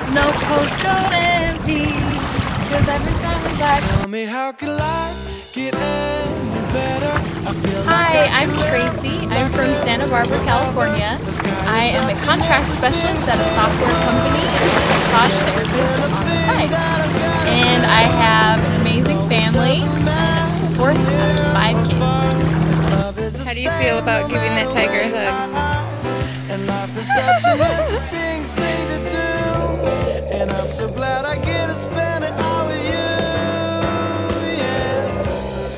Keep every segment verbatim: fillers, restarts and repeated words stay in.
No postcode M P, cause every song is like. Tell me how can life get any better? I feel Hi, like I I'm can Tracy. live I'm from Santa Barbara, California. I am a contract specialist at a software company and a massage therapist on the side. And I have an amazing family and I'm the fourth out of five kids. How do you feel about giving that tiger a hug? And life is such an interesting thing to do. And I'm so glad I get to spend it all with you. Yeah.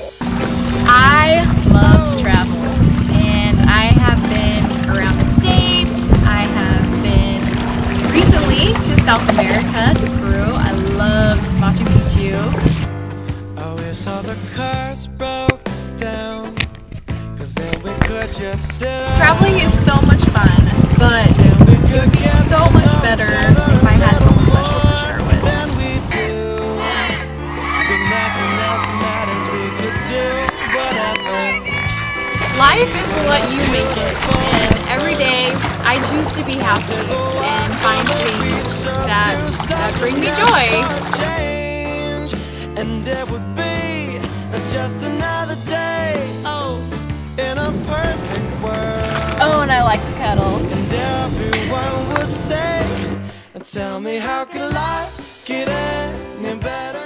I love to travel, and I have been around the States. I have been recently to South America, to Peru. I loved Machu Picchu. I wish all the cars broke down, cause then we could just sit out. Traveling is so much fun, but it would be so much better if I had someone special to share with. Then we do, cause nothing else matters, we could do whatever. Life is what you make it, and every day I choose to be happy and find things that, that bring me joy. Change, and there would be just another day, oh, in a perfect world. Oh, and I like to cuddle. And everyone would say, tell me how can life get any better?